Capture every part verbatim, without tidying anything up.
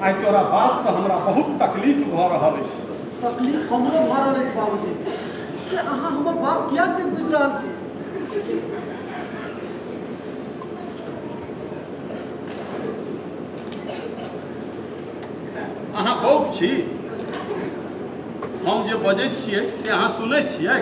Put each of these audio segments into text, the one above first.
आई तोरा बात से हमरा बहुत तकलीफ भ रहल है। तकलीफ हमरो भ रहल है बाबूजी। से अहाँ हमर बात किया नहीं बुझ रहल छी? अहाँ बौक छी, हम जे बजै छियै से अहाँ सुनै छियै?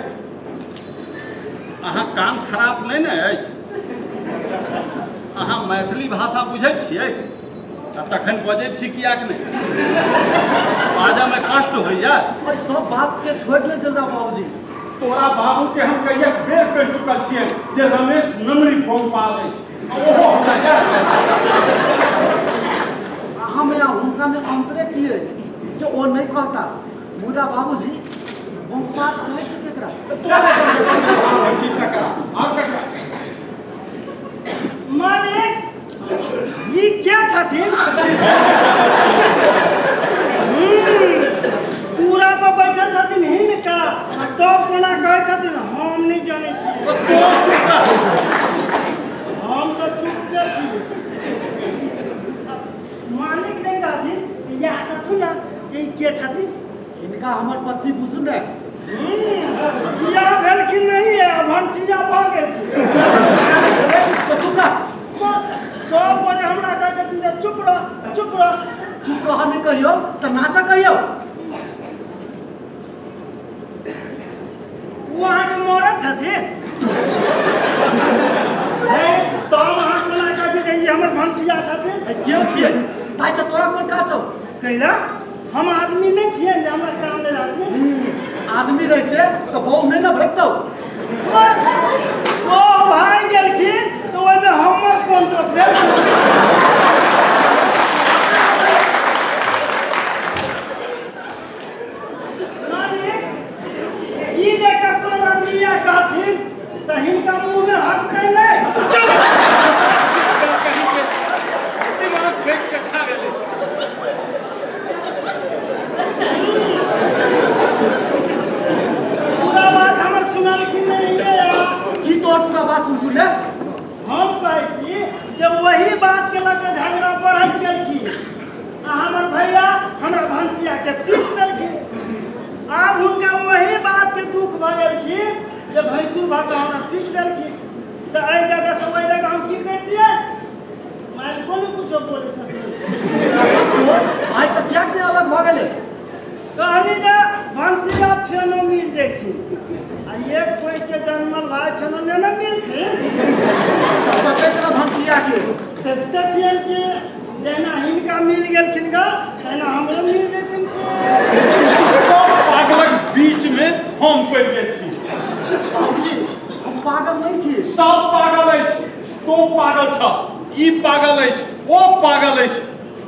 अहाँ कान खराब नहीं ने अछि? अहाँ मैथिली भाषा बुझै छियै? तखन बजै छी कियाक नहीं? बाजा में कष्ट होइया? ओइ सब बात के छोड़ ले चल जा बाबूजी। तोरा बाबू के हम कहिया बेर कह चुकल छियै जे रमेश नमरी बम पाबै छै, ओहो हमरा याद है। अहाँ में हुनका में अंतरे की है जो ओ नहीं कहता? मुदा बाबूजी बम पाँच कहै छै केकरा? तोरा भाव है छी तकरा और ककरा? मालिक ये क्या छथिन? पूरा पर बैठल छथिन हिनका तब कोना कहै छथिन हम नहीं जानै छी। हम तो चुप छी। मालिक नहीं कहथिन या कथु ना जे के छथिन? इनका हमर पत्नी बुझू ने या भेलखिन नहीं है भंसिया भ गेलखिन। तो चुप रह। सब बड़े हमरा कहै छथिन जे चुप रह चुप रह। चुप रह नहीं कहियो तो नाचा कहियो। वहाँ के मरद छथिन तब अहाँ कोना कहै छी जे हमर भंसिया छथिन? क्यों छियै? ताइ से तोरा कोन काज छौ? कैला हम आदमी नहीं छियै जे हमरा काम ले रहथिन? आदमी रहते तो बहु नहीं ना भेटतौ। ओ भाई गेलखिन तो ओइमे हमर कोन तो भेल? मालिक ई जे ककरो रंगिया कहथिन त हिनका मुंह में हाथ कै नहीं? चुप कहीं के दिमाग फेंक के खा गेलै। पूरा बात हमर सुनलखिन नहीं है। की तोर पूरा बात सुन तू ले? हम कहै छी जे वही बात के लग झगड़ा बढ़त गेलखिन आ हमर भैया हमरा भंसिया के पीट देलखिन। आब हुनका वही बात के दुख भ गेलखिन जे भैंसू भाग हमरा पीट देलखिन। तो एहि जगह से ओहि जगह हम की करतियै? मालिक कोनो कुछो बोलै छथिन। भाई से क्या के अलग भ गेलै? कहली जे भंसिया फेनो मिल जैथिन आ एक कोई के जन्मल भाई फेनो नहीं न मिलथिन। तब तक तेरा भंसिया के देखते छियै कि जहिना हिनका मिल गेलखिन ग तहिना हमरो मिल जैथिन के। सब पागल बीच में हम पड़ गेल छी। बाबूजी हम पागल नहीं छी। सब पागल अछि। तो पागल छ, ई पागल अछि, ओ पागल अछि।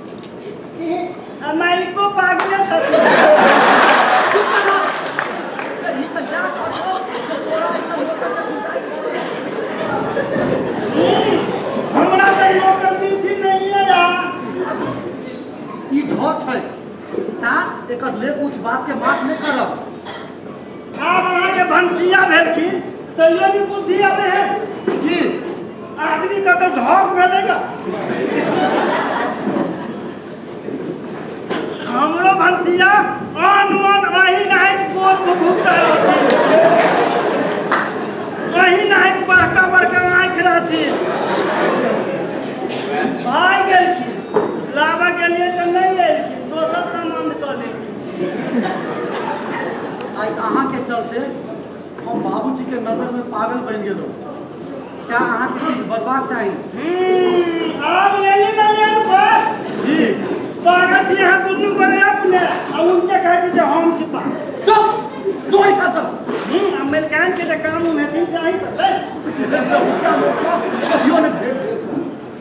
मालिको पागले छथिन। चुप रह। ई त याद करछो तो तोरा ऐसा होता के गुंजाइश करे। हमरा से नौकर मिलथिन नहीं है यार। ई ढोक छै ता एकर ले उच्च बात के माफ नहीं करब। आब अहाँ के भंसिया भेलखिन तो यो नहीं बुद्धि आबे है की आदमी का तो ढोक भेलेगा। हमरो भंसिया आन मन वही नाहित गोर भुगता रहती, वही नाहित बड़का बड़का आँख रहती। भाई गेलखिन लाबा गेलिए तो नहीं एलखिन, दोसर संबंध कर लेलखिन। आई अहाँ के चलते हम बाबूजी के नजर में पागल बन गेलो। क्या अहाँ के कुछ बजबाक चाहिए? अब यही ना लेन पर जी पागल छी यहाँ दुनू करे अपने आ उनके कहै छी जे हम छी पागल। चुप तू ऐठा चल। हम्म अब मेलकान के जे काम में दिन से आई करले उनका मतलब कहियो ने भेट भेल छै।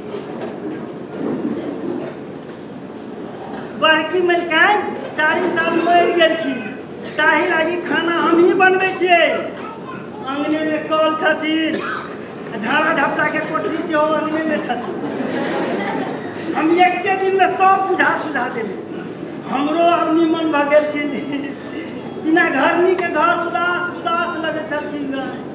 बड़की मेलकान चारिम साल मर गेलखिन ताहि लागी खाना हम ही बनबै छियै। अंगने में कल छथिन, झाड़ा झपटा के कोठरी से हो अंगने में छथिन। हम एक दिन में सब बुझा सुझा देबे। हमरो अब निमन भ गेलखिन बिना घरनी के घर उदास उदास लगे छलखिन।